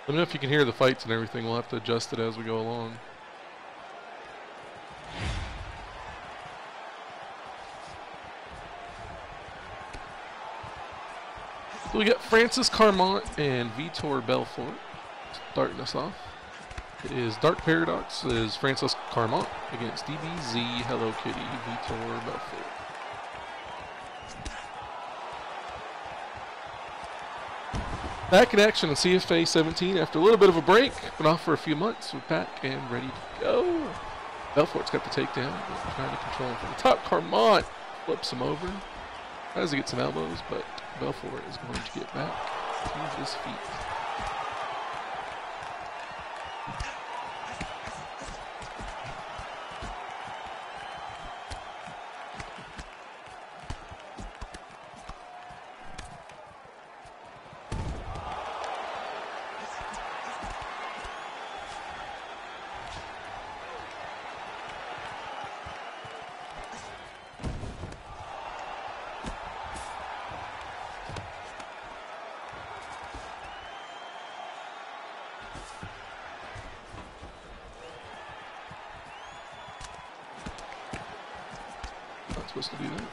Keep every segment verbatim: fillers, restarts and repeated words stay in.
Let me know if you can hear the fights and everything. We'll have to adjust it as we go along. So we got Francis Carmont and Vitor Belfort starting us off. It is Dark Paradox is Francis Carmont against D B Z Hello Kitty Vitor Belfort. Back in action on C F A seventeen after a little bit of a break, been off for a few months. We're back and ready to go. Belfort's got the takedown, trying to control him from the top. Carmont flips him over, tries to get some elbows, but Belfort is going to get back to his feet. Supposed to do that.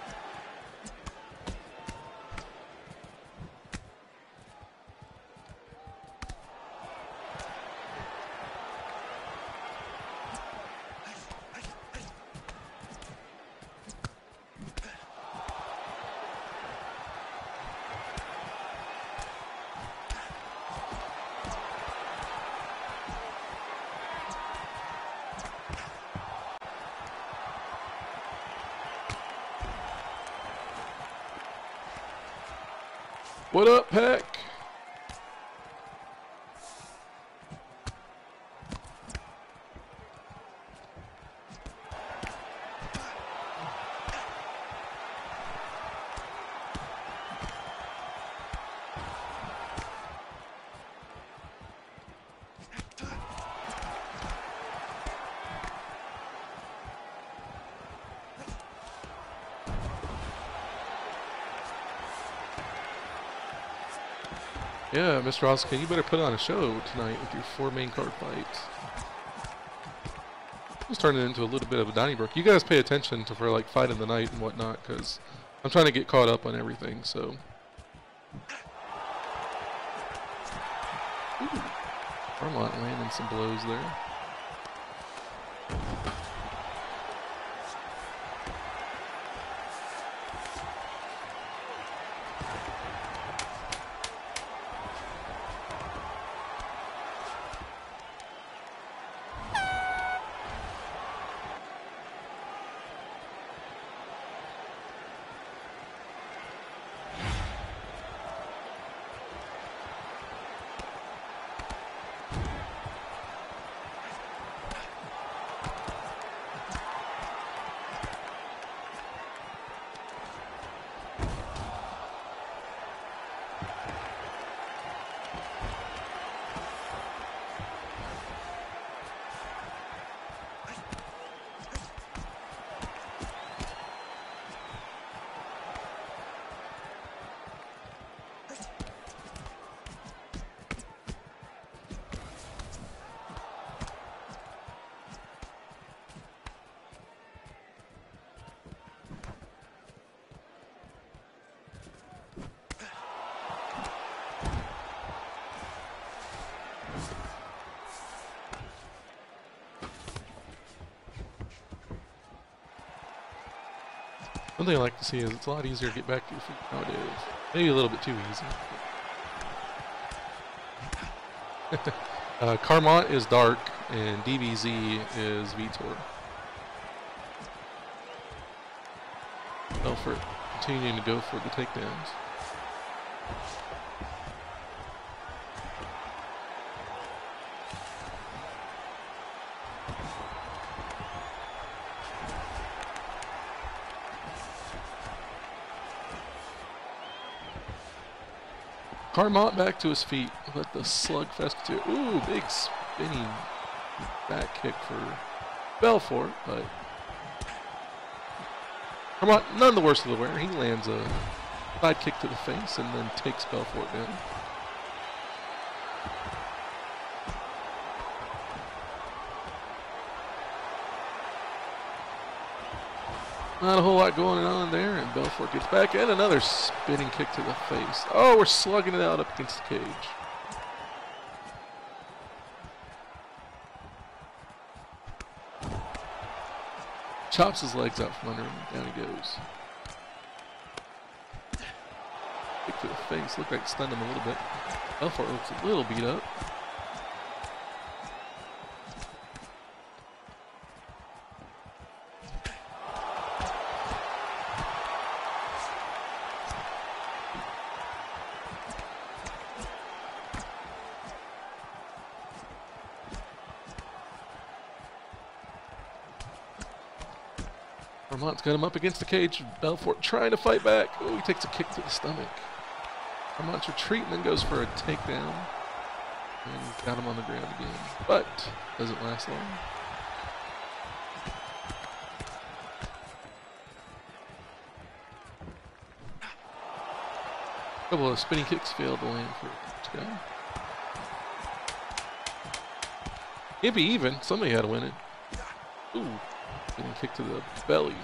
What up, Peck? Yeah, Mister Oscar, you better put on a show tonight with your four main card fights. Just turn it into a little bit of a Donnybrook. You guys pay attention to for like fight of the night and whatnot, because I'm trying to get caught up on everything. So, Carmont landing some blows there. One thing I like to see is it's a lot easier to get back to your feet nowadays. Maybe a little bit too easy. uh, Carmont is Dark and D B Z is Vitor. Belfort continuing to go for the takedowns. Carmont back to his feet. Let the slugfest continue. Ooh, big spinning back kick for Belfort, but Carmont, none the worse of the wear. He lands a side kick to the face and then takes Belfort down. Not a whole lot going on there, and Belfort gets back, and another spinning kick to the face. Oh, we're slugging it out up against the cage. Chops his legs out from under him, and down he goes. Kick to the face, looked like it stunned him a little bit. Belfort looks a little beat up. Vermont's got him up against the cage. Belfort trying to fight back. Oh, he takes a kick to the stomach. Vermont's retreating, then goes for a takedown. And got him on the ground again. But doesn't last long. A couple of spinning kicks failed to land for this guy. Can't be even. Somebody had to win it. Ooh. Getting kicked to the belly.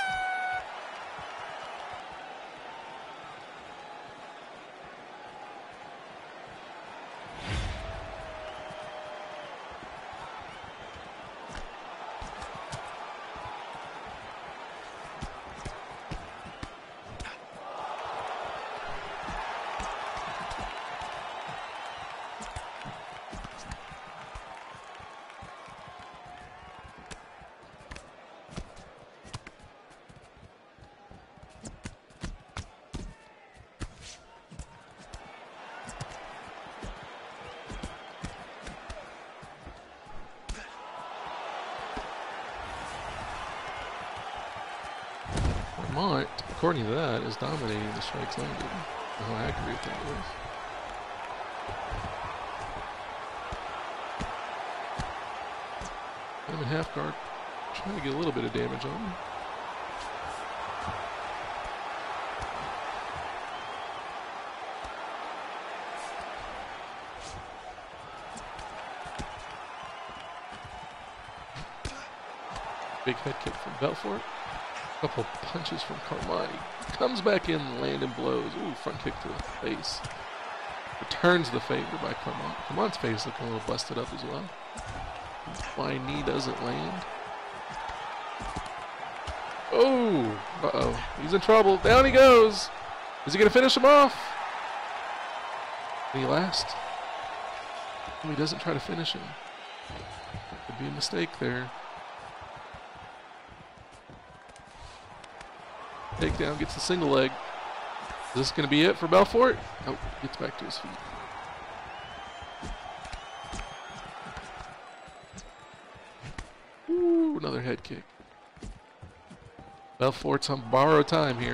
Vermont, according to that, is dominating the strikes landed. How accurate that was. I'm in half guard, trying to get a little bit of damage on him. Big head kick from Belfort. Couple punches from Carmani. Comes back in, landing blows. Ooh, front kick to the face. Returns the favor by Carmont. Carmont's face looking a little busted up as well. Flying knee doesn't land. Oh, uh-oh. He's in trouble. Down he goes. Is he going to finish him off? Any last? Oh, he doesn't try to finish him. Could be a mistake there. Takedown, gets the single leg. Is this going to be it for Belfort? Nope, gets back to his feet. Ooh, another head kick. Belfort's on borrowed time here.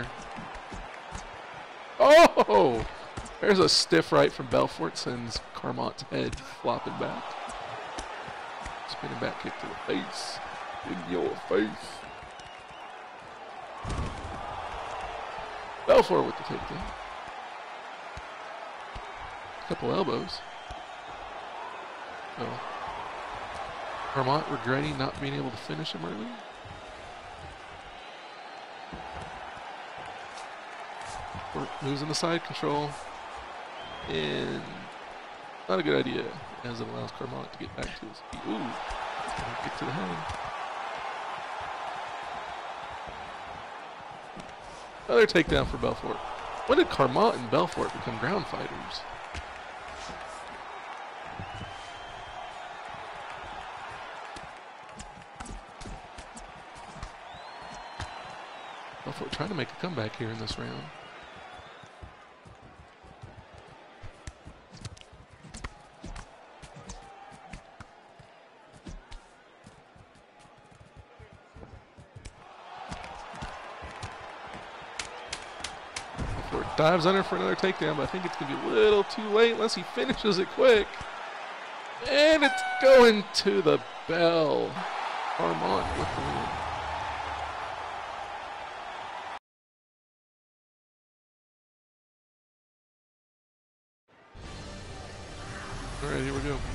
Oh! There's a stiff right from Belfort, sends Carmont's head flopping back. Spinning back kick to the face. In your face. Belfort with the takedown. Couple elbows. Oh. Vermont regretting not being able to finish him early. Losing the side control. And not a good idea, as it allows Carmont to get back to his feet. Ooh. Get to the head. Another takedown for Belfort. When did Carmont and Belfort become ground fighters? Belfort trying to make a comeback here in this round. Dives under for another takedown, but I think it's going to be a little too late unless he finishes it quick. And it's going to the bell. Carmont with the win. All right, here we go.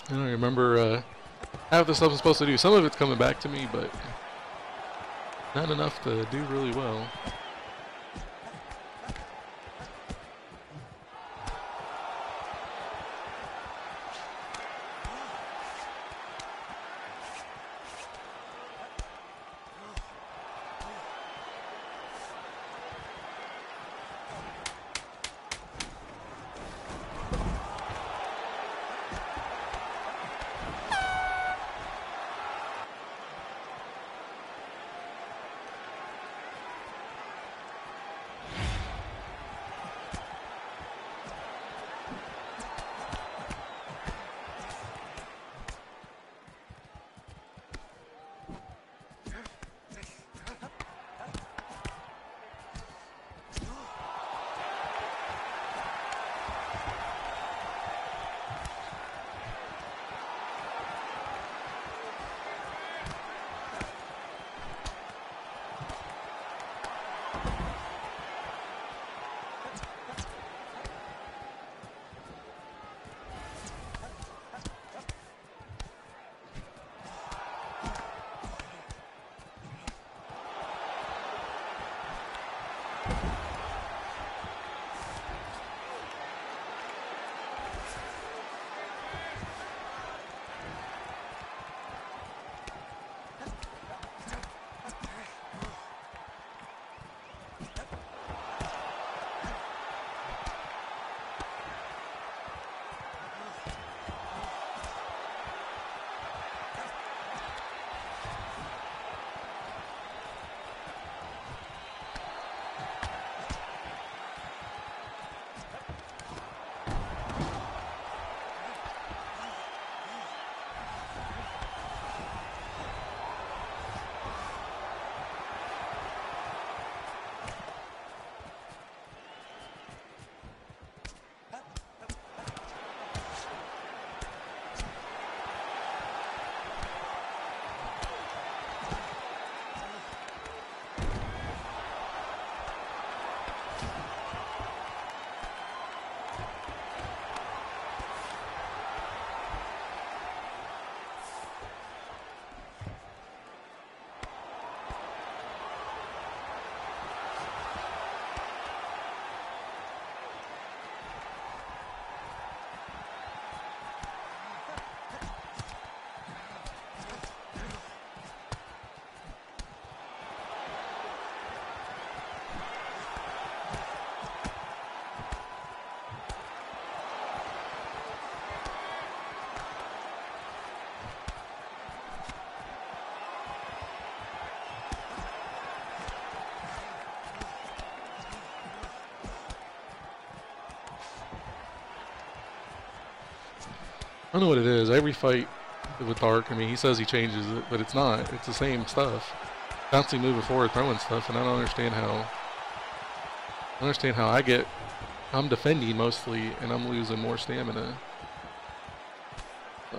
I don't remember uh, half the stuff I'm supposed to do. Some of it's coming back to me, but not enough to do really well. I don't know what it is. Every fight with Dark, I mean, he says he changes it, but it's not. It's the same stuff. Constantly moving forward, throwing stuff, and I don't understand how. I don't understand how I get. I'm defending mostly, and I'm losing more stamina. Uh,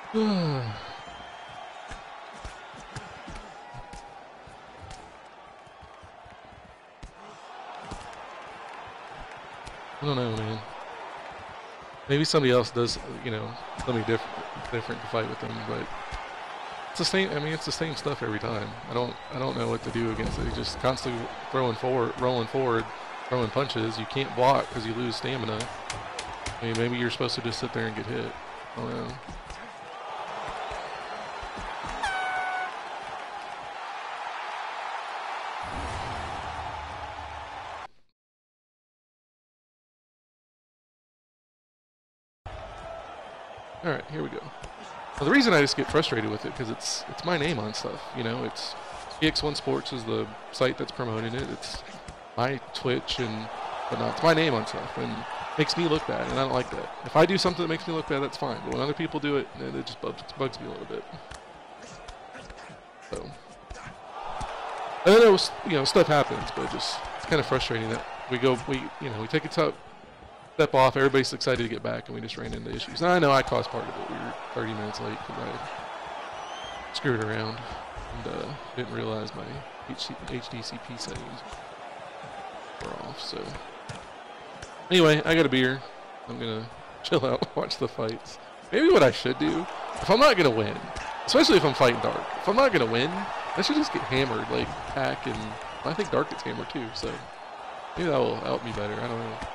I don't know, man. Maybe somebody else does, you know, something different, different to fight with them, but it's the same. I mean, it's the same stuff every time. I don't, I don't know what to do against it. He's just constantly throwing forward, rolling forward, throwing punches. You can't block because you lose stamina. I mean, maybe you're supposed to just sit there and get hit. I don't know. All right, here we go. Well, the reason I just get frustrated with it because it's it's my name on stuff. You know, it's E X one Sports is the site that's promoting it. It's my Twitch and whatnot. It's my name on stuff, and it makes me look bad, and I don't like that. If I do something that makes me look bad, that's fine. But when other people do it, it just bugs, bugs me a little bit. So I don't know, you know, stuff happens, but it just it's kind of frustrating that we go, we you know, we take a top. Step off, everybody's excited to get back, and we just ran into issues. And I know I caused part of it. We were thirty minutes late because I screwed around and uh, didn't realize my H D C P settings were off. So anyway, I got a beer. I'm gonna chill out, watch the fights. Maybe what I should do, if I'm not gonna win, especially if I'm fighting Dark, if I'm not gonna win, I should just get hammered like Pack, and I think Dark gets hammered too. So maybe that will help me better. I don't know.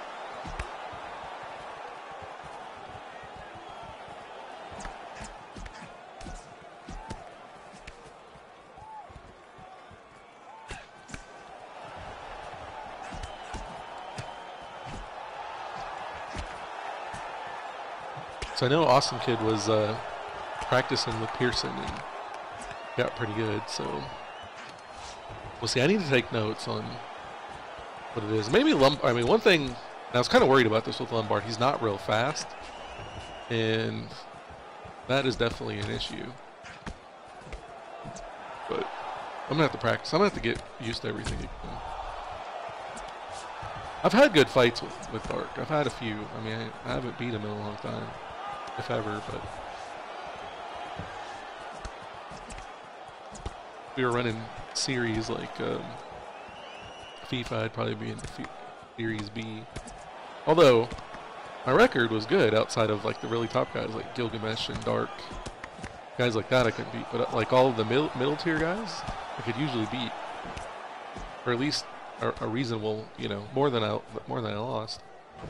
So I know Awesome Kid was uh, practicing with Pearson and got pretty good, so we'll see. I need to take notes on what it is. Maybe Lombard, I mean, one thing, and I was kind of worried about this with Lombard, he's not real fast, and that is definitely an issue. But I'm going to have to practice. I'm going to have to get used to everything again. I've had good fights with, with Dark. I've had a few. I mean, I, I haven't beat him in a long time. If ever, but if we were running series like um, FIFA, I'd probably be in Series B. Although my record was good outside of like the really top guys like Gilgamesh and Dark, guys like that I couldn't beat. But like all of the middle, middle tier guys, I could usually beat, or at least a, a reasonable, you know, more than I more than I lost.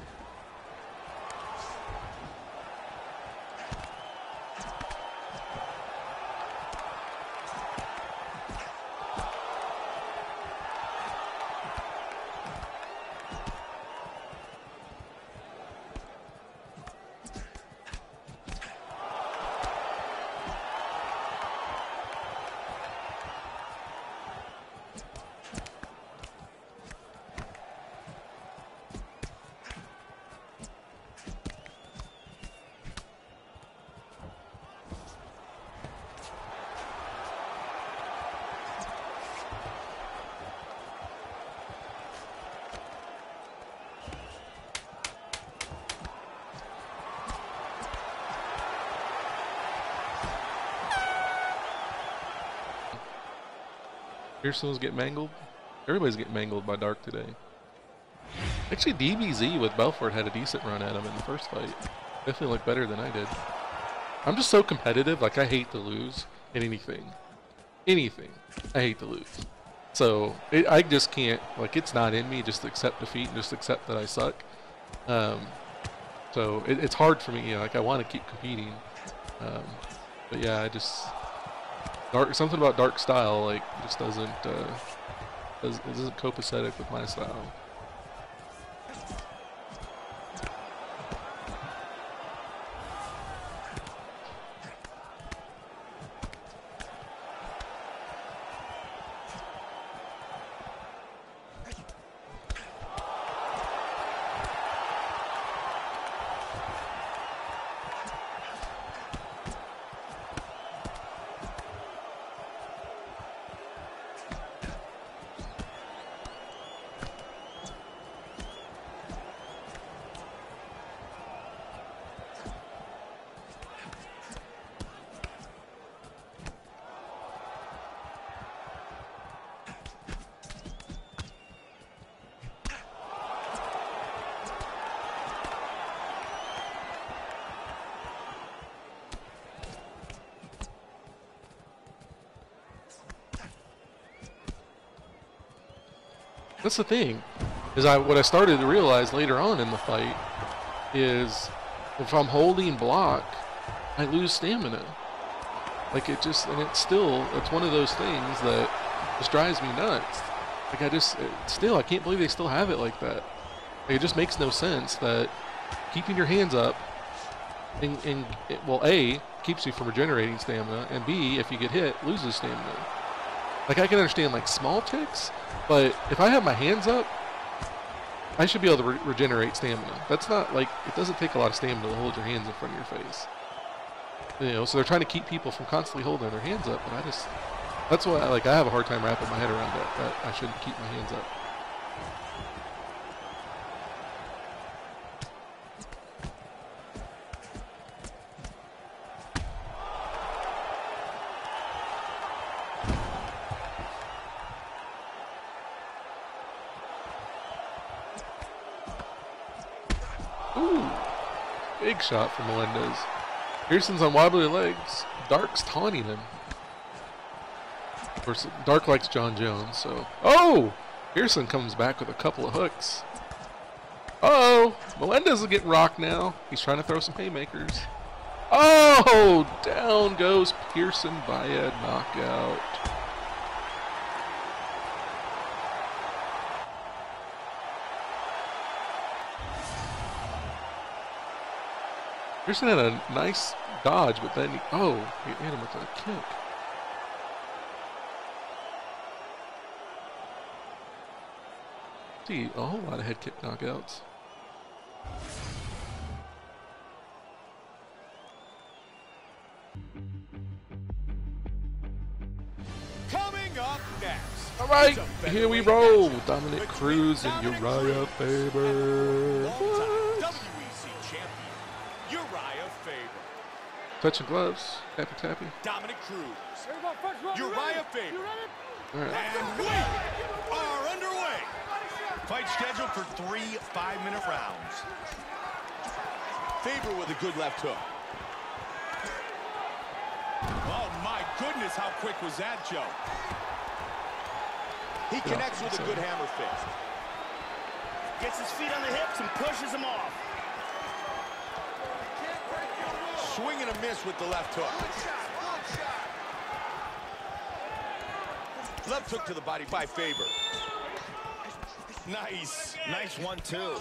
Pearson was getting mangled. Everybody's getting mangled by Dark today. Actually, D B Z with Belfort had a decent run at him in the first fight. Definitely looked better than I did. I'm just so competitive. Like, I hate to lose in anything. Anything. I hate to lose. So, it, I just can't, like, it's not in me just to accept defeat and just accept that I suck. Um, so, it, it's hard for me. You know, like, I want to keep competing. Um, but, yeah, I just... Dark, something about Dark style, like, just doesn't, uh, does, it doesn't copacetic with my style. That's the thing. Is I what I started to realize later on in the fight is if I'm holding block, I lose stamina. Like it just, and it's still, it's one of those things that just drives me nuts. Like I just, it, still, I can't believe they still have it like that. Like it just makes no sense that keeping your hands up, and, and it, well, A, keeps you from regenerating stamina, and B, if you get hit, loses stamina. Like I can understand like small ticks, but if I have my hands up, I should be able to re regenerate stamina. That's not like, it doesn't take a lot of stamina to hold your hands in front of your face. You know, so they're trying to keep people from constantly holding their hands up, but I just, that's why I, like, I have a hard time wrapping my head around that, that I shouldn't keep my hands up. Ooh, big shot from Melendez. Pearson's on wobbly legs. Dark's taunting him. Of course, Dark likes John Jones, so. Oh! Pearson comes back with a couple of hooks. Uh oh! Melendez is getting rocked now. He's trying to throw some haymakers. Oh! Down goes Pearson by a knockout. Pearson had a nice dodge, but then, he, oh, he hit him with a kick. See, a whole lot of head kick knockouts. Coming up next. All right, here we roll. Dominic Cruz and Uriah Faber. What? Touching gloves, tappy tappy. Dominic Cruz, Uriah Faber, right. And we are underway. Fight scheduled for three five-minute rounds. Faber with a good left hook. Oh my goodness, how quick was that, Joe? He connects with a good hammer fist. Gets his feet on the hips and pushes him off. Swing and a miss with the left hook. Left hook to the body by Faber. Nice. Nice one, too.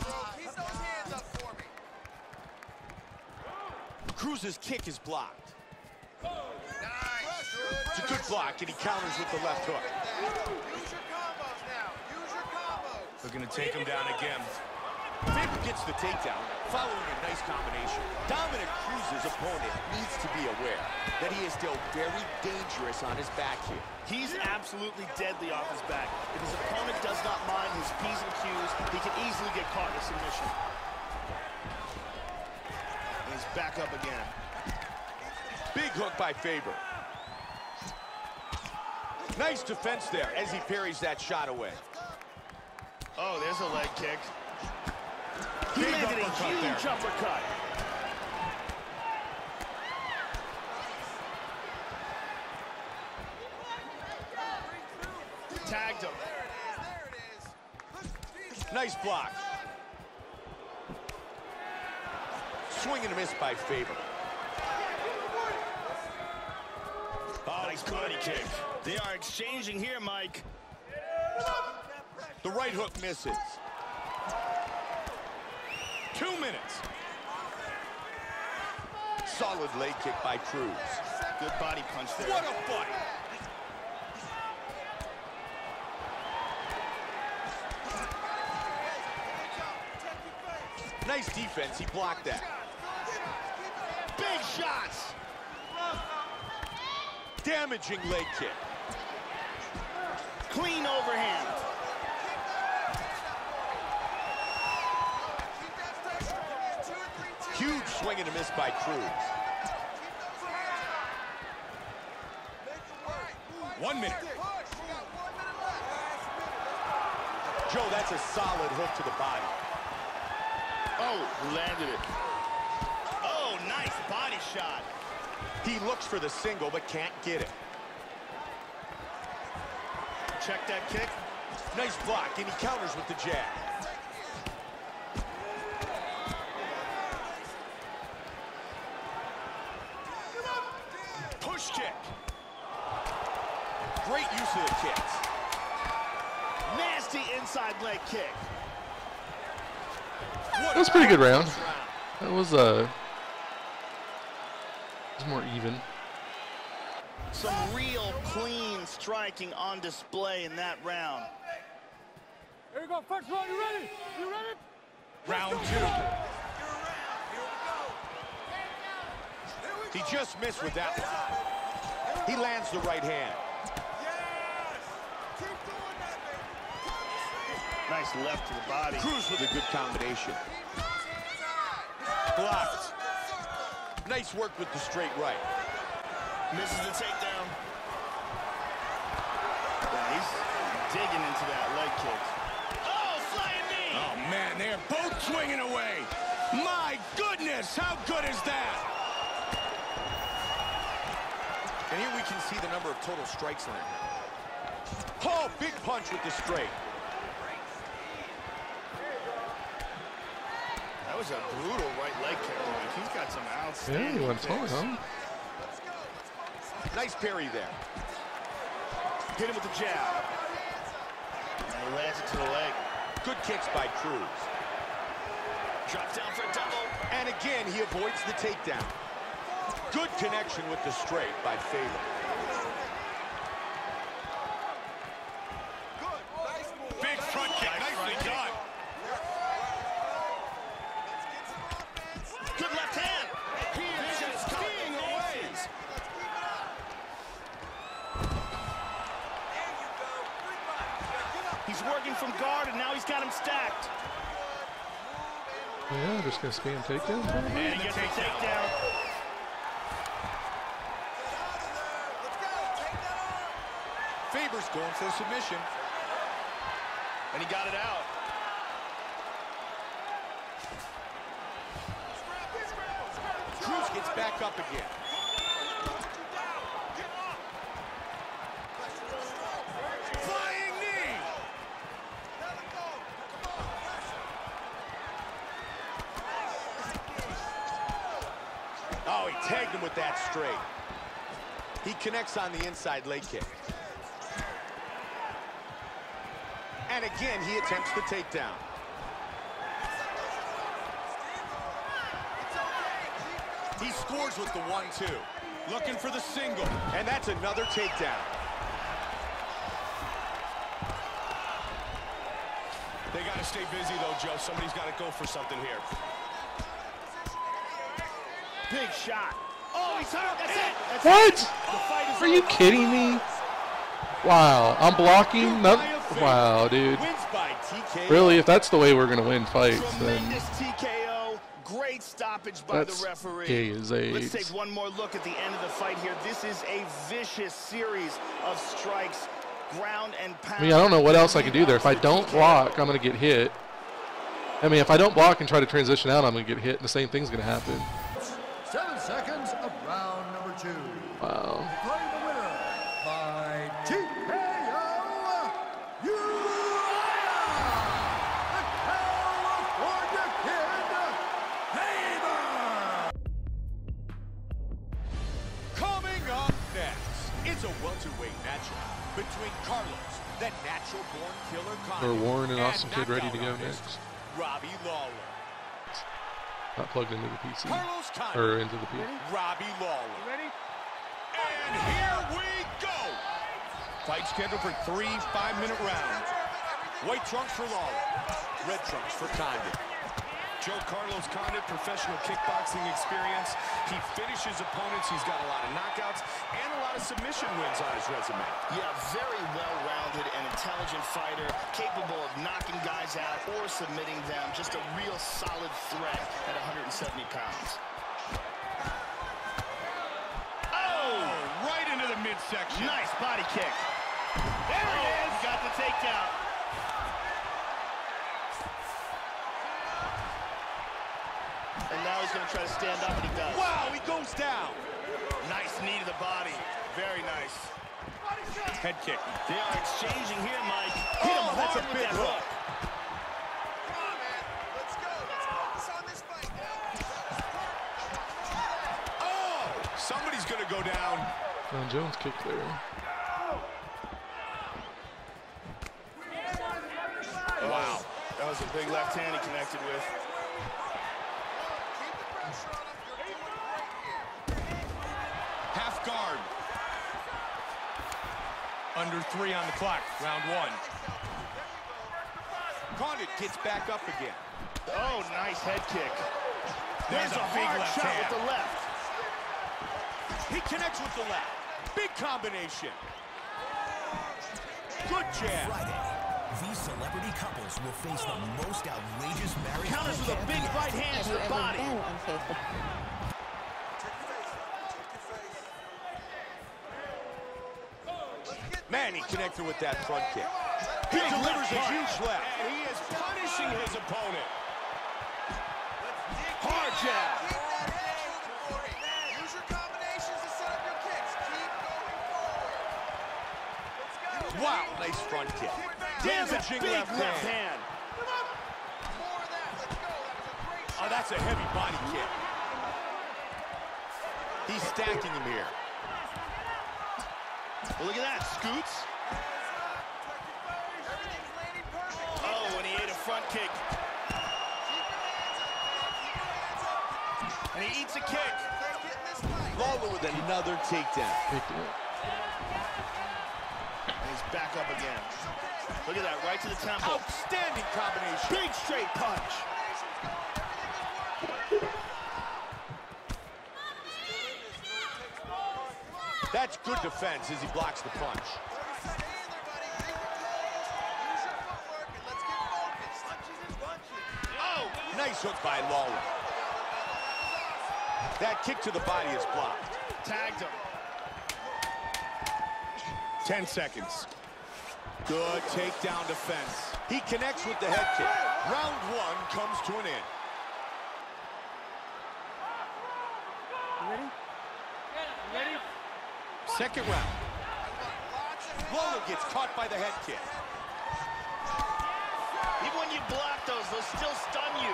Cruz's kick is blocked. It's a good block, and he counters with the left hook. They're going to take him down again. Faber gets the takedown following a nice combination. Dominic Cruz's opponent needs to be aware that he is still very dangerous on his back here. He's absolutely deadly off his back. If his opponent does not mind his P's and Q's, he can easily get caught in a submission. And he's back up again. Big hook by Faber. Nice defense there as he parries that shot away. Oh, there's a leg kick. He Big landed a uppercut huge there. uppercut. Tagged him. Nice block. Swing and a miss by Faber. Oh, nice body kick. They are exchanging here, Mike. The right hook misses. Two minutes. Solid leg kick by Cruz. Good body punch there. What a fight. Nice defense. He blocked that. Big shots. Damaging leg kick. Clean overhand. Huge swing and a miss by Cruz. One minute. Joe, that's a solid hook to the body. Oh, landed it. Oh, nice body shot. He looks for the single, but can't get it. Check that kick. Nice block, and he counters with the jab. Push kick. Great use of the kicks. Nasty inside leg kick. That was a pretty good round. That was uh, it was more even. Some real clean striking on display in that round. Here you go, first round, you ready? You ready? Round two. He just missed with that one. He lands the right hand. Nice left to the body. Cruz with a good combination. Blocked. Nice work with the straight right. Misses the takedown. Yeah, he's digging into that leg kick. Oh, flying knee! Oh, man, they're both swinging away. My goodness, how good is that? And here we can see the number of total strikes landed. Oh, big punch with the straight. That was a brutal right leg kick. Like, he's got some outstanding Yeah, he went kicks. tall, huh? Nice parry there. Hit him with the jab. And he lands it to the leg. Good kicks by Cruz. Drops down for a double. And again, he avoids the takedown. Good connection with the straight by Faber. Big front kick, nicely done. Good left hand. He is just skiing away. He's working from guard, and now he's got him stacked. Yeah, just gonna spam takedown. And he gets the takedown. Faber's going for a submission. And he got it out. Cruz gets back up again. Flying knee. Oh, he tagged him with that straight. He connects on the inside leg kick. And again, he attempts the takedown. He scores with the one two. Looking for the single. And that's another takedown. They got to stay busy, though, Joe. Somebody's got to go for something here. Big shot. Oh, he's hurt. That's it. That's What? it. The fight is Are you over. kidding me? Wow, I'm blocking. No, wow, dude. Wins by T K O. Really, if that's the way we're gonna win fights, then Tremendous T K O. Great stoppage by that's the referee. gay as Let's AIDS. take one more look at the end of the fight here. This is a vicious series of strikes, ground and pound. I mean, I don't know what else I can do there. If I don't block, I'm gonna get hit. I mean, if I don't block and try to transition out, I'm gonna get hit, and the same thing's gonna happen. Seven seconds of round number two. Wow. Declaring the winner by T K O, U the California Kid, Faber. Coming up next, it's a welterweight matchup between Carlos, the natural-born killer Or Condit, Warren and Awesome Kid ready to knockout go artist next. Robbie Lawler. Not plugged into the P C. Carlos Condit, Or into the P C. Robbie Lawler. Ready? And here we go. Fight scheduled for three five-minute rounds. White trunks for Lawler, red trunks for Condit. Joe Carlos Condit, professional kickboxing experience. He finishes opponents. He's got a lot of knockouts and a lot of submission wins on his resume. Yeah, very well-rounded and intelligent fighter, capable of knocking guys out or submitting them. Just a real solid threat at one hundred seventy pounds. Oh, right into the midsection. Nice body kick. There it is. Got the takedown. And now he's going to try to stand up, and he does. Wow, he goes down. Nice knee to the body. Very nice. Head kick. They are exchanging here, Mike. Hit him Oh, that's hard a with big that hook. hook. Come on, man. Let's go. Let's focus on this fight now. Oh, somebody's going to go down. John Jones kick there. Wow. That was a big left hand he connected with. Keep the pressure on him. You're doing great here. Half guard. Under three on the clock. Round one. Condit gets back up again. Oh, nice head kick. There's There's a a big hard left shot hand. with the left. He connects with the left. Big combination. Good jab. Friday, these celebrity couples will face the most outrageous marriage. Counters with a big right hand to the body. unfaithful? Man, he connected with that front kick. He Big delivers left a hook. huge left. And he is punishing his opponent. Hard jab. Keep that head moving for him. Use your combinations to set up your kicks. Keep going forward. Let's go. Wow, nice front kick. There's a Damaging big left left hand. hand. More of that. Let's go. That was a great shot. Oh, that's a heavy body kick. He's stacking him here. Well, look at that. Scoots. Everything's landing perfect. Oh, and he ate a front kick. And he eats a kick. Let's get in this fight. Lawler with another takedown. Picked it up. And he's back up again. Look at that. Right to the temple. Outstanding combination. Big straight punch. That's good defense as he blocks the punch. Stay in there, buddy. Keep it close. Use your footwork and let's get focused. Punches and punches. Oh, nice hook by Lawler. That kick to the body is blocked. Tagged him. Ten seconds. Good takedown defense. He connects with the head kick. Round one comes to an end. Second round. Lawler gets caught by the head kick. Even when you block those, they'll still stun you.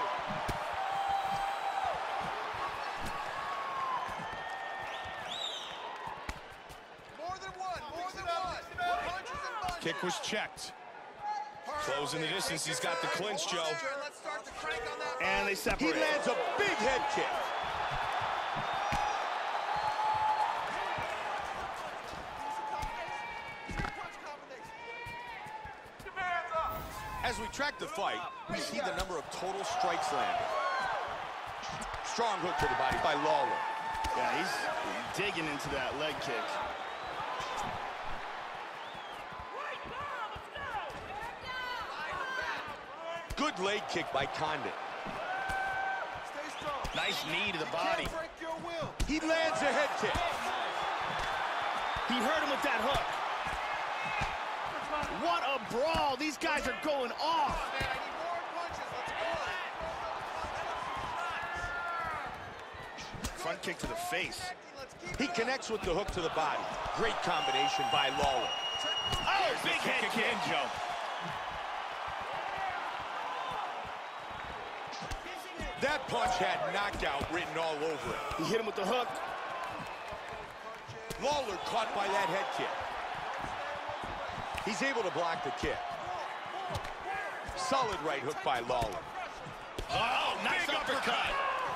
More than one. More than one. Punches and bunches. Kick was checked. Closing the distance. He's got the clinch, Joe. Let's start to crank on that. And they He separate. lands a big head kick. As we track the fight, we see the number of total strikes landed. Strong hook to the body by Lawler. Yeah, he's digging into that leg kick. Good leg kick by Condit. Stay strong. Nice knee to the body. Can't break your will. He lands a head kick. He hurt him with that hook. What a brawl. These guys are going off. Man, I need more punches. Let's go. Front kick to the face. Let's keep He connects with the hook to the body. Great combination by Lawler. Oh, big head kick. Again, Joe. That punch had knockout written all over it. He hit him with the hook. Lawler caught by that head kick. He's able to block the kick. Solid right hook by Lawler. Oh, nice uppercut.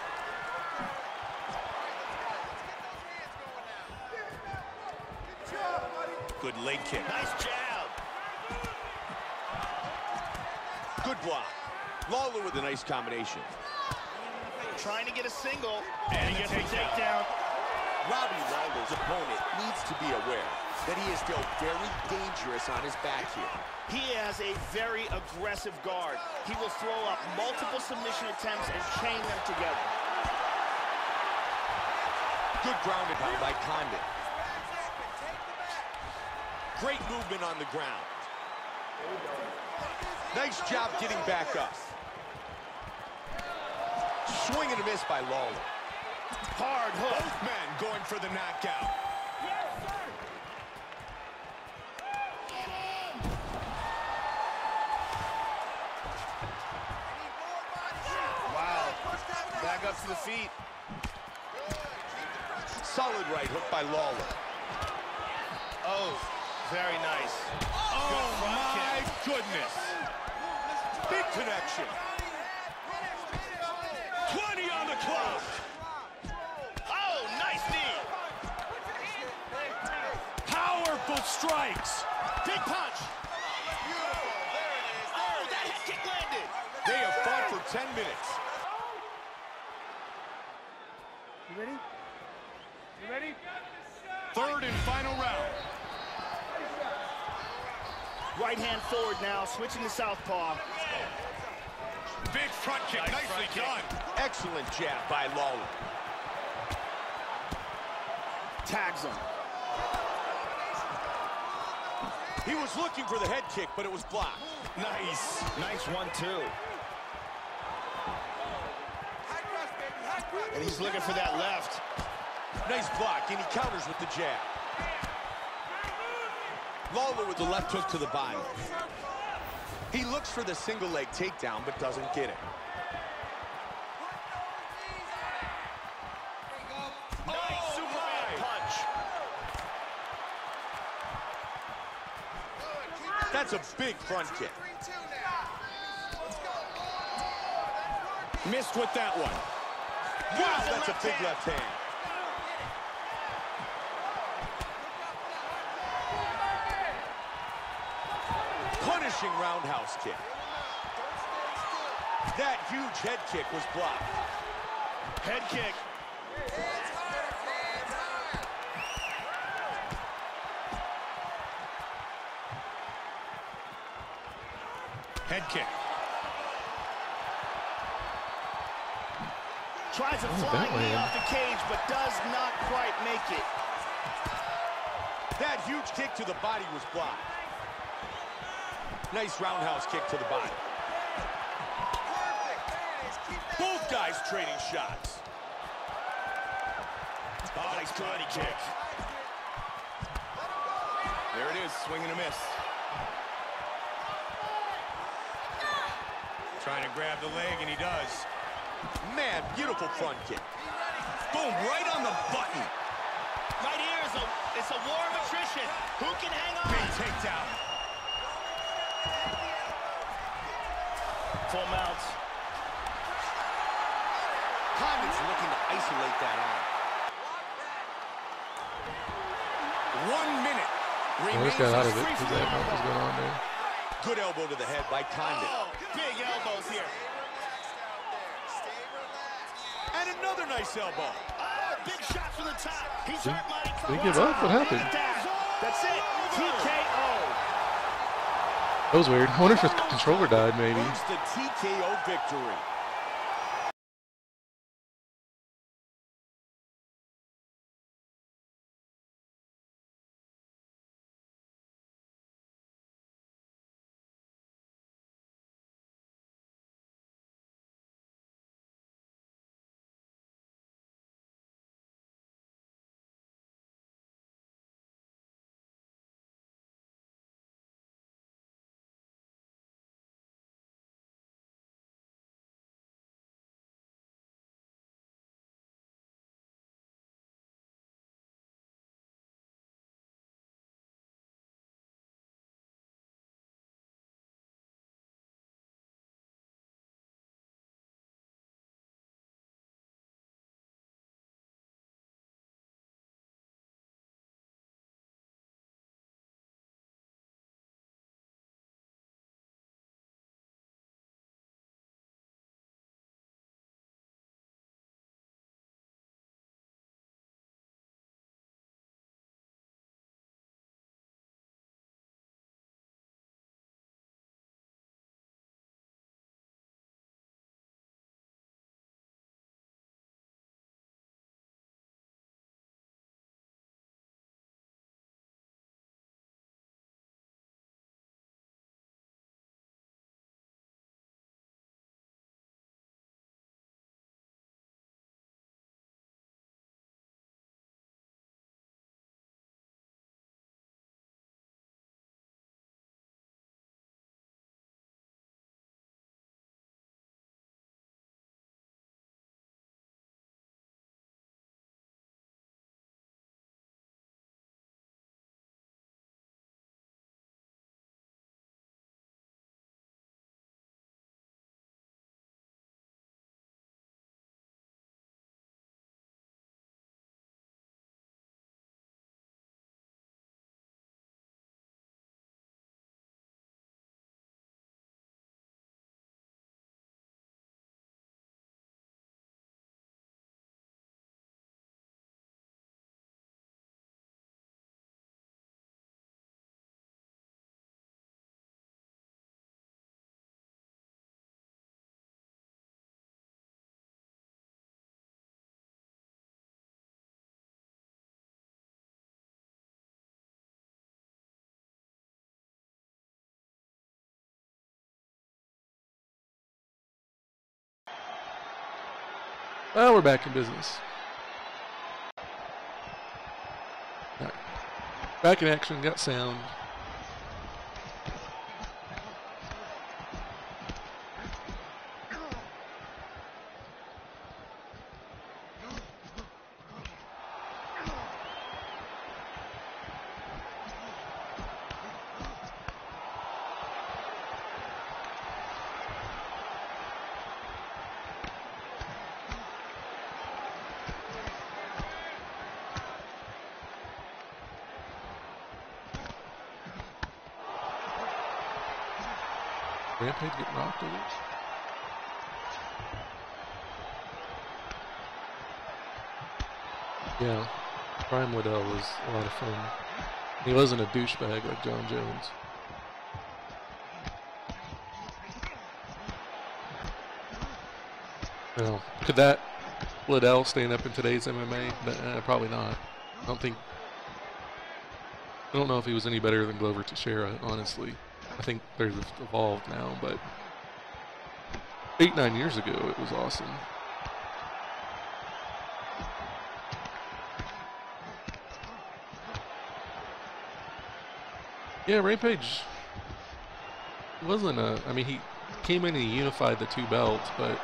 Good leg kick. Nice jab. Good block. Lawler with a nice combination. Trying to get a single. And he gets a takedown. Robbie Lawler's opponent needs to be aware that he is still very dangerous on his back here. He has a very aggressive guard. He will throw up multiple submission attempts and chain them together. Good ground and pound by Condit. Great movement on the ground. Nice job getting back up. Swing and a miss by Lawler. Hard hook. Both men going for the knockout. Back up to the feet. Solid right hook by Lawler. Oh, very nice. Oh, my goodness. Big connection. twenty on the clock. Oh, nice knee. Powerful strikes. Big punch. Oh, that head kick landed. They have fought for ten minutes. You ready? You ready? Third and final round. Right hand forward now, switching to southpaw. Big front kick, Nice nicely front kick. done. Excellent jab by Lawler. Tags him. He was looking for the head kick, but it was blocked. Nice. Nice one, two. And he's looking for that left. Nice block, and he counters with the jab. Lawler with the left hook to the body. He looks for the single leg takedown, but doesn't get it. Nice Superman punch. That's a big front kick. Missed with that one. Wow, that's a big left hand. Punishing roundhouse kick. That huge head kick was blocked. Head kick. Head kick. Tries a Oh, flying that knee way. off the cage, but does not quite make it. That huge kick to the body was blocked. Nice roundhouse kick to the body. Both guys trading shots. Oh, nice body kick. There it is, swing and a miss. Trying to grab the leg, and he does. Man, beautiful front kick. Boom, right on the button. Right here is a, it's a war of attrition. Who can hang on? Big takedown. Full mount. Condon's looking to isolate that arm. One minute Well, remains. just got out of it free because for that the what was going on there. Good elbow to the head by Condon. Oh, big elbows here. And another nice elbow. Oh, big shot from the top. He's Did- hurt, Mike. did he give up? What happened? That's it. T K O. That was weird. I wonder if his controller died, maybe. Earns the T K O victory. Well, we're back in business. Back, back in action, got sound. Rampage get knocked over. Yeah, Prime Liddell was a lot of fun. He wasn't a douchebag like John Jones. Well, could that Liddell stand up in today's M M A? Uh, probably not. I don't think. I don't know if he was any better than Glover Teixeira, honestly. I think they've evolved now, but eight, nine years ago, it was awesome. Yeah, Rampage wasn't a, I mean, he came in and he unified the two belts, but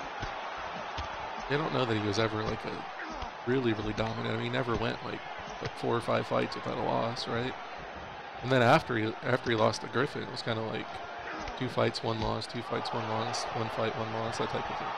I don't know that he was ever like a really, really dominant. I mean, he never went like, like four or five fights without a loss, right? And then after he after he lost to Griffin, it was kind of like two fights, one loss, two fights, one loss, one fight, one loss, that type of thing.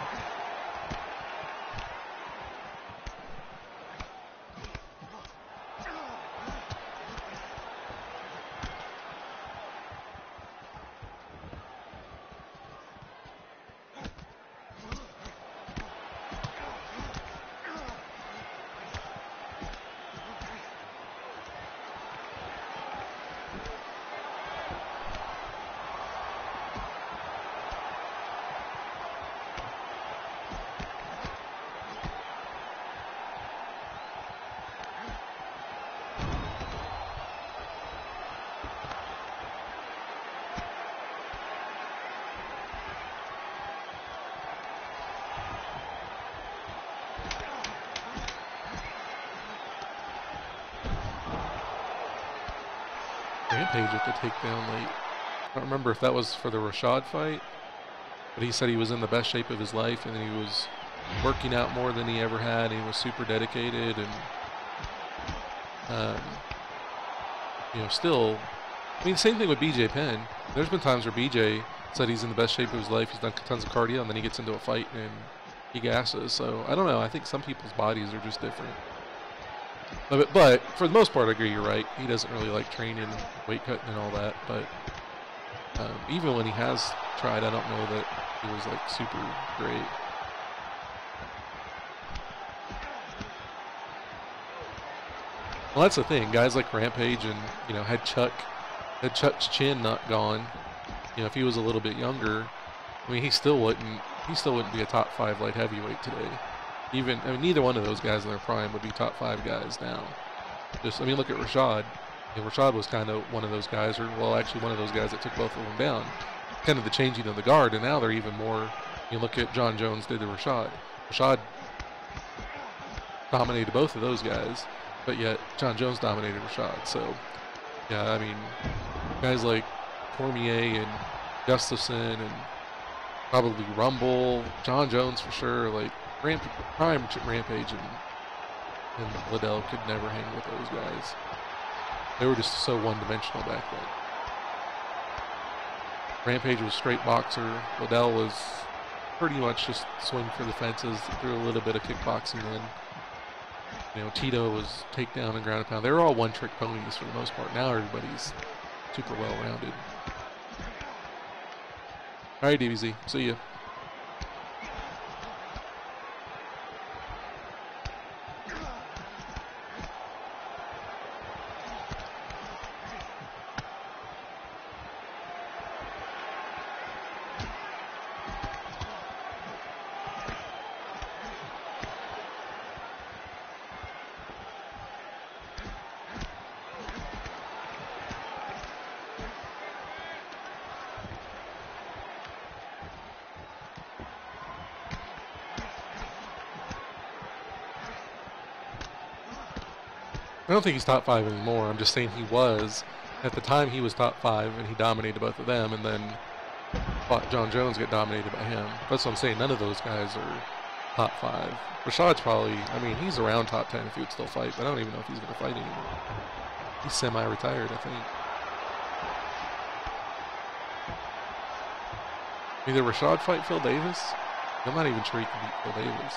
Rampage with the takedown late. I don't remember if that was for the Rashad fight, but he said he was in the best shape of his life and he was working out more than he ever had. And he was super dedicated and, um, you know, still, I mean, same thing with B J Penn. There's been times where B J said he's in the best shape of his life. He's done tons of cardio and then he gets into a fight and he gasses. So I don't know. I think some people's bodies are just different. But, but for the most part, I agree, you're right. He doesn't really like training, weight cutting and all that. But um, even when he has tried, I don't know that he was like super great. Well, that's the thing. Guys like Rampage and, you know, had Chuck, had Chuck's chin not gone, you know, if he was a little bit younger, I mean, he still wouldn't, he still wouldn't be a top five light heavyweight today. Even, I mean, neither one of those guys in their prime would be top five guys now. Just, I mean, look at Rashad. And Rashad was kind of one of those guys, or, well, actually one of those guys that took both of them down. Kind of the changing of the guard, and now they're even more, you look at John Jones did to Rashad. Rashad dominated both of those guys, but yet John Jones dominated Rashad. So, yeah, I mean, guys like Cormier and Gustafson and probably Rumble, John Jones for sure, like, Ramp Prime Rampage and, and Liddell could never hang with those guys. They were just so one-dimensional back then. Rampage was a straight boxer. Liddell was pretty much just swing for the fences, threw a little bit of kickboxing in. You know, Tito was takedown and ground and pound. They were all one-trick ponies for the most part. Now everybody's super well-rounded. All right, D B Z. See ya. I don't think he's top five anymore. I'm just saying he was. At the time, he was top five, and he dominated both of them, and then fought John Jones, get dominated by him. That's what I'm saying. None of those guys are top five. Rashad's probably, I mean, he's around top ten if he would still fight, but I don't even know if he's going to fight anymore. He's semi-retired, I think. Either Rashad fight Phil Davis. I'm not even sure he can beat Phil Davis.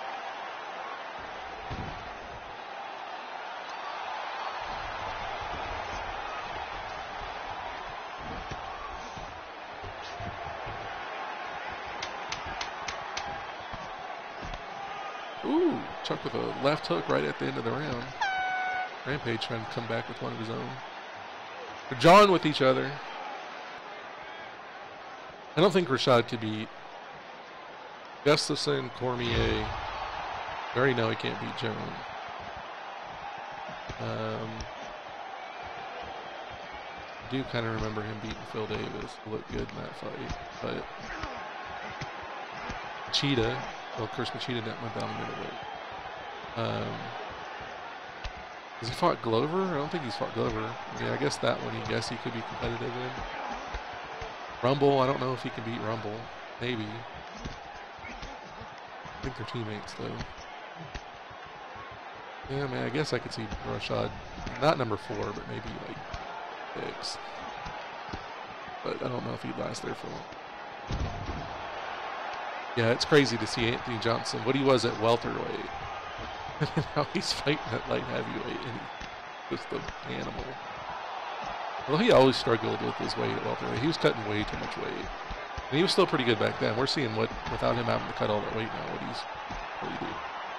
Ooh, Chuck with a left hook right at the end of the round. Rampage trying to come back with one of his own. They're jawing with each other. I don't think Rashad could beat Gustafsson, Cormier. I already know he can't beat Jones. Um, I do kind of remember him beating Phil Davis. He looked good in that fight. But Machida, well, of course, Machida went down the middleweight. Um, has he fought Glover? I don't think he's fought Glover. Yeah, I guess that one, I guess he could be competitive in. Rumble, I don't know if he can beat Rumble. Maybe. I think they're teammates, though. Yeah, man, I guess I could see Rashad, not number four, but maybe like six. But I don't know if he'd last there for long. Yeah, it's crazy to see Anthony Johnson, what he was at welterweight, and now he's fighting at light heavyweight, and he's just an animal. Well, he always struggled with his weight at welterweight. He was cutting way too much weight. And he was still pretty good back then. We're seeing what, without him having to cut all that weight now, what he's really doing.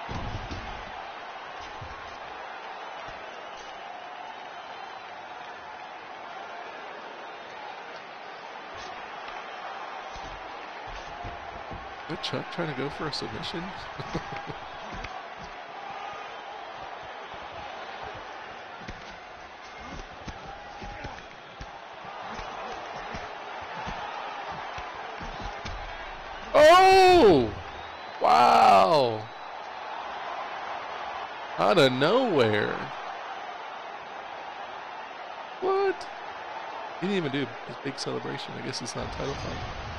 Good Chuck trying to go for a submission. Oh! Wow! Out of nowhere. What? He didn't even do his big celebration. I guess it's not a title fight.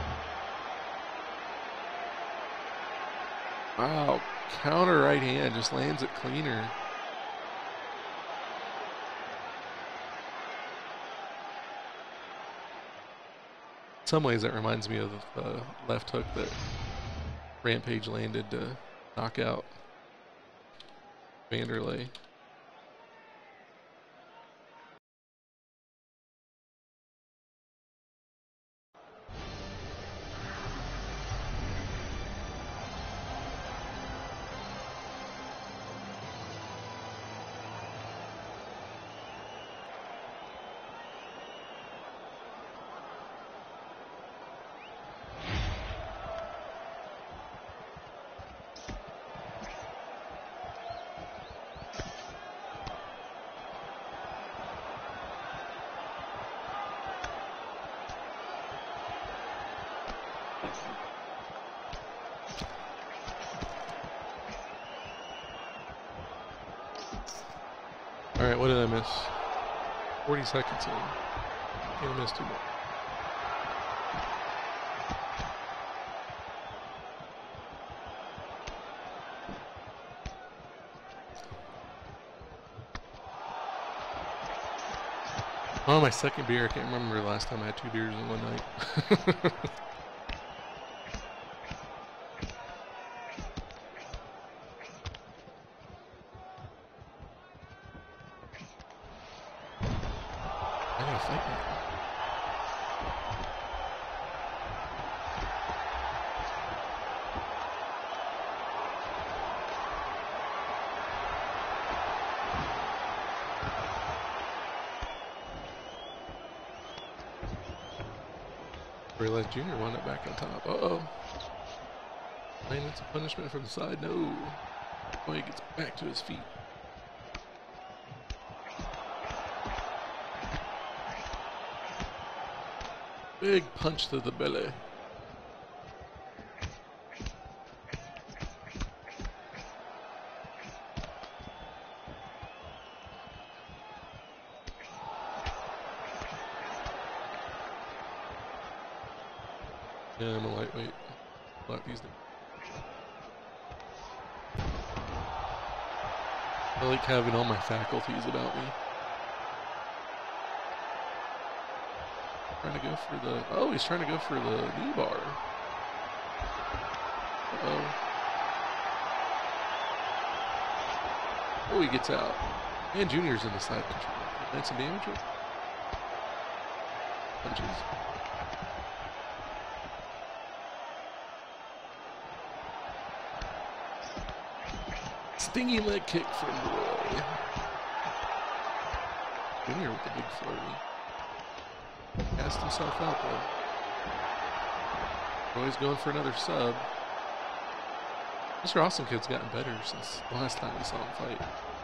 Wow, counter right hand, just lands it cleaner. In some ways that reminds me of the uh, left hook that Rampage landed to knock out Vanderlei. All right, what did I miss? forty seconds in. Can't miss too much. Oh, my second beer. I can't remember the last time I had two beers in one night. Realized Junior wound up back on top. Uh-oh. Man, it's a punishment from the side. No. Oh, he gets back to his feet. Big punch to the belly. Yeah, I'm a lightweight. Like these days. I like having all my faculties about me. Trying to go for the... Oh, he's trying to go for the knee bar. Uh-oh. Oh, he gets out. And Junior's in the side control. That's some damage. Punches. Stinging leg kick from Roy. Junior with the big flurry. Cast himself out though. Roy's going for another sub. Mister Awesome Kid's gotten better since the last time we saw him fight.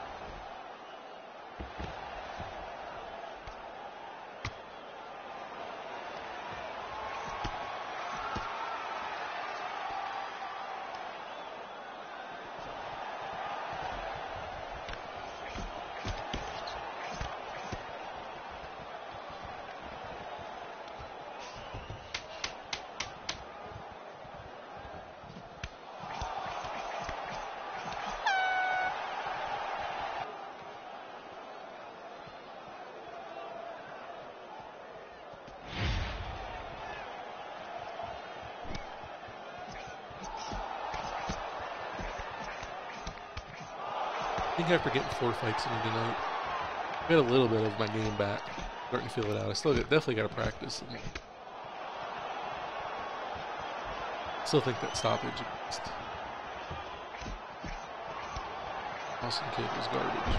I think after getting four fights in tonight, I got a little bit of my game back. Starting to feel it out. I still got, definitely got to practice. And still think that stoppage against Awesome Kid was garbage.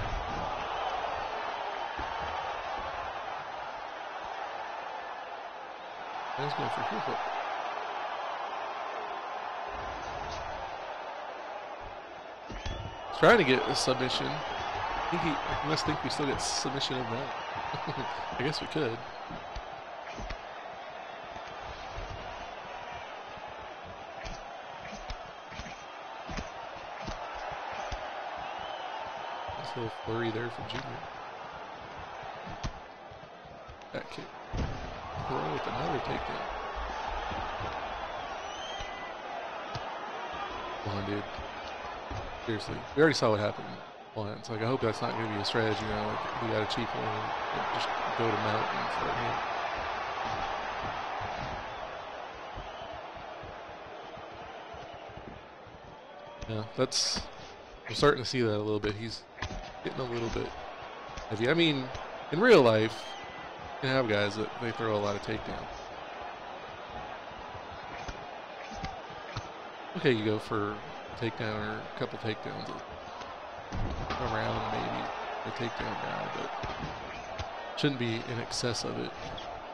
I was going for heel hook. Trying to get a submission. I think he, he must think we still get submission of that. I guess we could. Nice little flurry there from Junior. Back kick. Roy with another takedown. Come on, dude. Seriously, we already saw what happened once. Like, I hope that's not going to be a strategy now. Like, we got a cheap one and just go to mount and start hitting. Yeah, that's... I'm starting to see that a little bit. He's getting a little bit heavy. I mean, in real life, you can have guys that they throw a lot of takedowns. Okay, you go for takedown or a couple takedowns around, maybe a takedown guy, but shouldn't be in excess of it.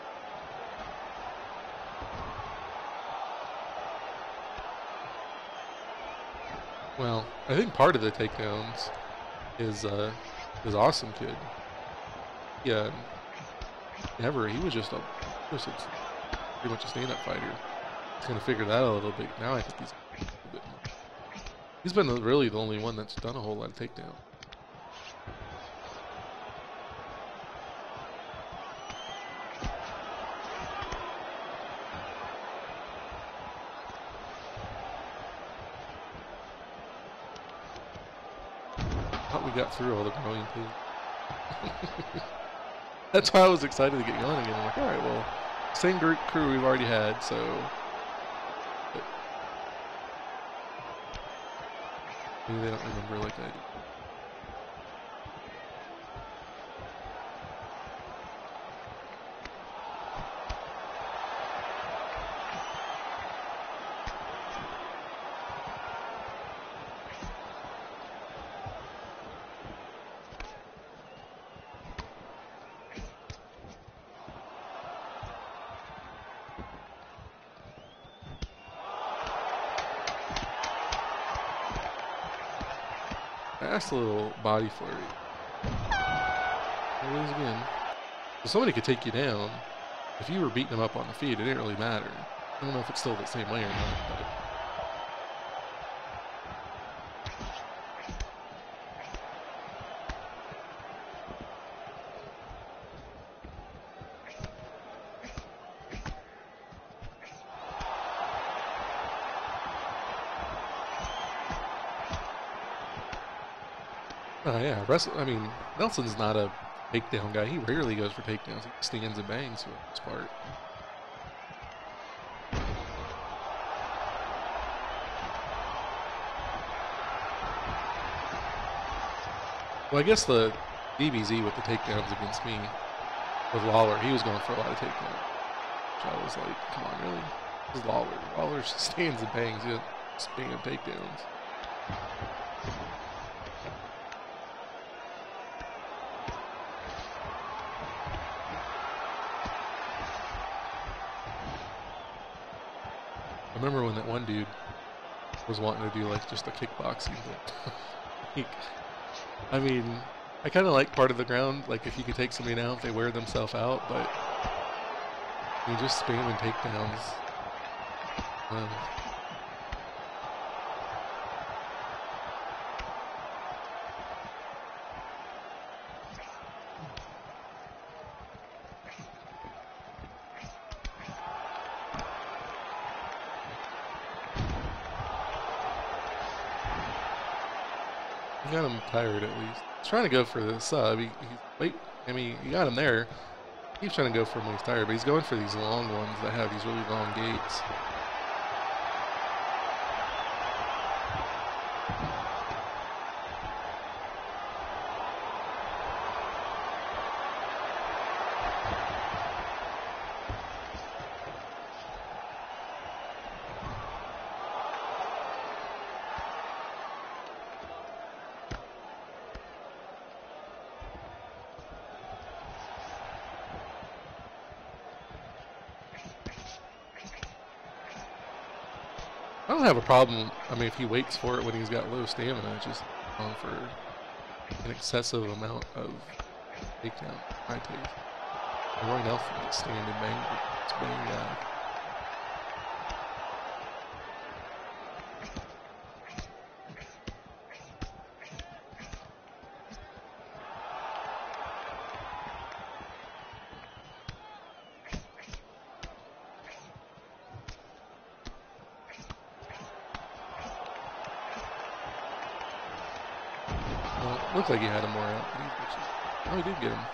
Well, I think part of the takedowns is uh, is Awesome Kid. Yeah, never. He was just a, just a pretty much a stand-up fighter. He's gonna figure that out a little bit. Now I think he's. He's been really the only one that's done a whole lot of takedown. Thought we got through all the growing pains. That's why I was excited to get going again. I'm like, all right, well, same group crew we've already had, so. Maybe they don't remember like I do. Fast little body flurry. There it is again. So somebody could take you down. If you were beating them up on the feet, it didn't really matter. I don't know if it's still the same way or not, but. Oh yeah, wrestle. I mean, Nelson's not a takedown guy. He rarely goes for takedowns. He stands and bangs for the most part. Well, I guess the D B Z with the takedowns against me, with Lawler, he was going for a lot of takedowns. So I was like, come on, really? This is Lawler. Lawler stands and bangs. He doesn't spam takedowns. I remember when that one dude was wanting to do like just a kickboxing thing. Like, I mean, I kind of like part of the ground, like if you could take somebody down if they wear themselves out, but you just spamming takedowns. Um, got him tired at least. He's trying to go for the sub. He, he's wait. I mean, you got him there. He's trying to go for him when he's tired, but he's going for these long ones that have these really long gates. I don't have a problem. I mean, if he waits for it when he's got low stamina, it's just going for an excessive amount of takedown. High pace. Roy Nelson just stand and bang, just bang guy. Looked like he had him more out, but he's actually, oh, he did get him.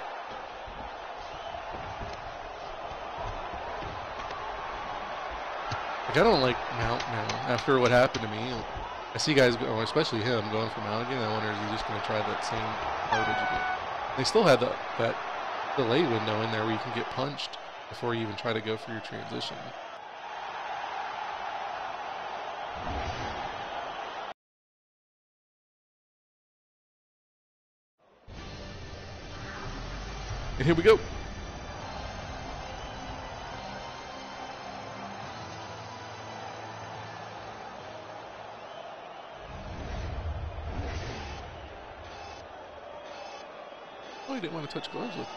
Like, I don't like mount now. After what happened to me, I see guys, go, especially him, going for mount again. I wonder, is he just going to try that same garbage again? They still had the, that delay window in there where you can get punched before you even try to go for your transition. And here we go. Oh, he didn't want to touch gloves with it.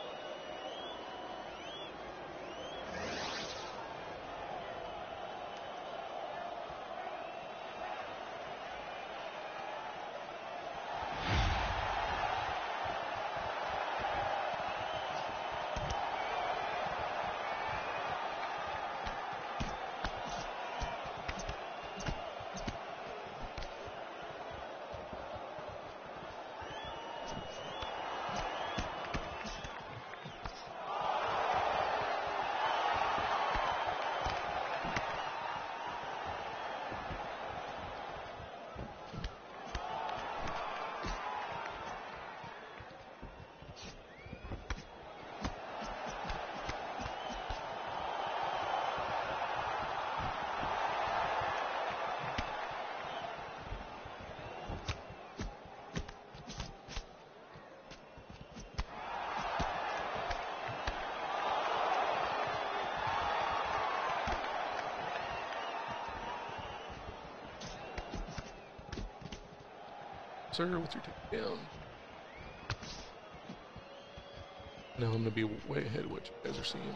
Sir, what's your takedown? Now I'm going to be way ahead of what you guys are seeing.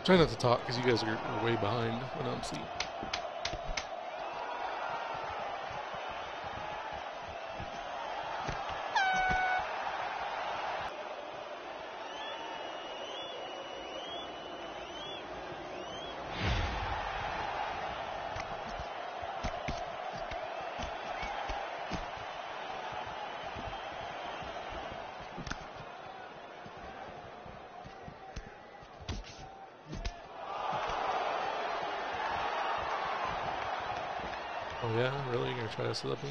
Try not to talk because you guys are, are way behind when I'm asleep. Oh yeah, really? You're gonna try to set up me?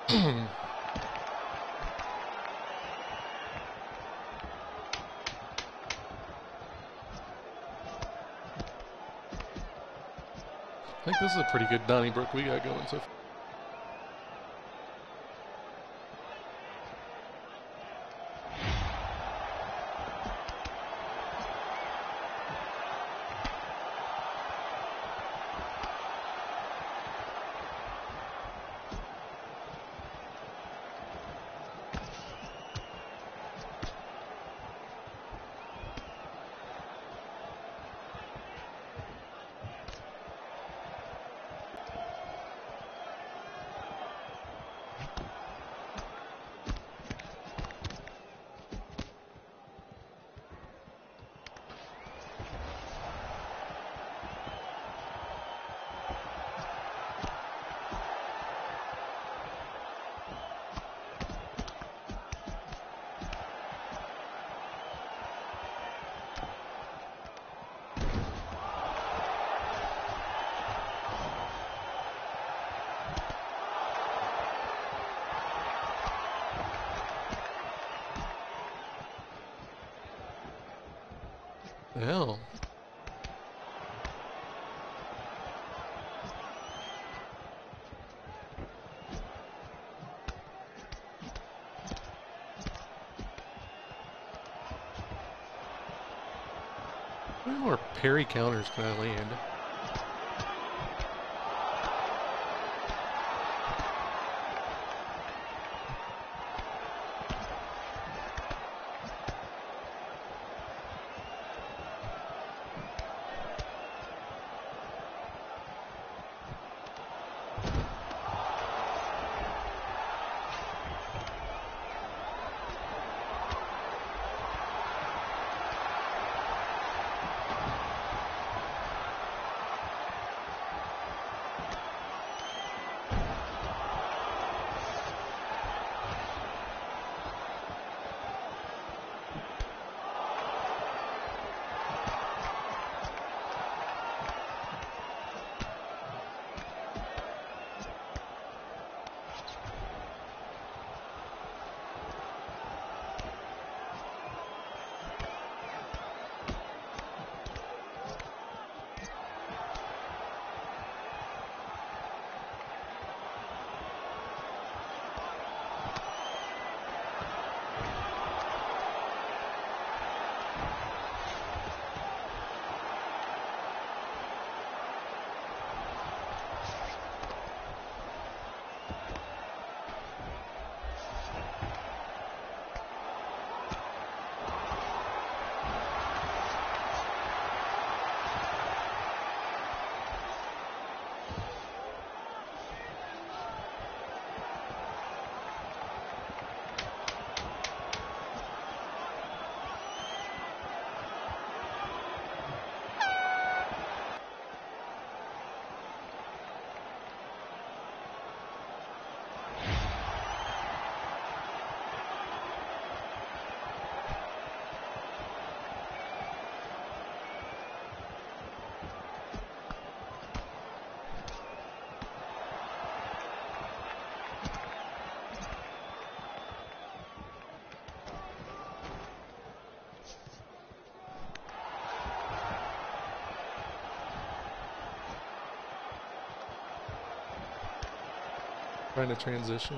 I think this is a pretty good Donnybrook we got going so far. Hell. How many more parry counters can I land? Trying to transition.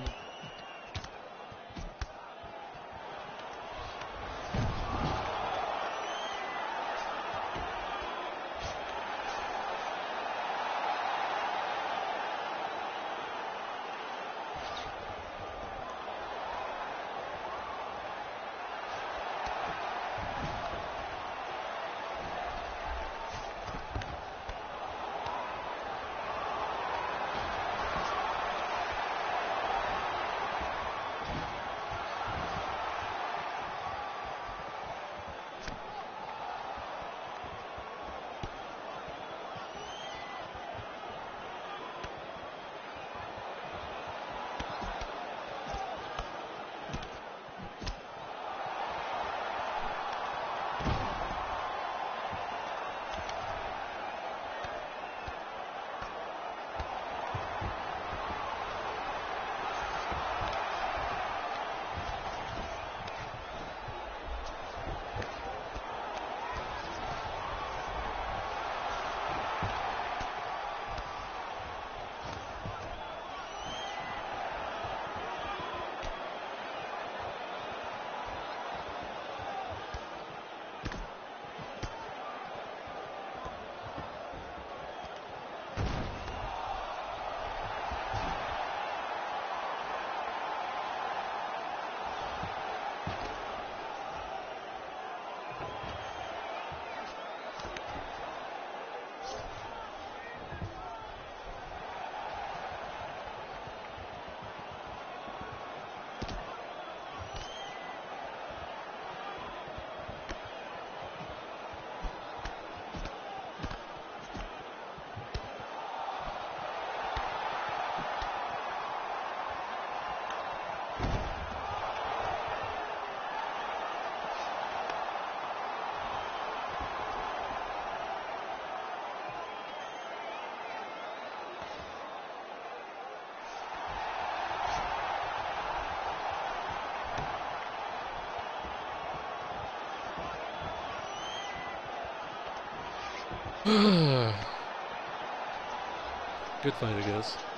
Good fight, I guess.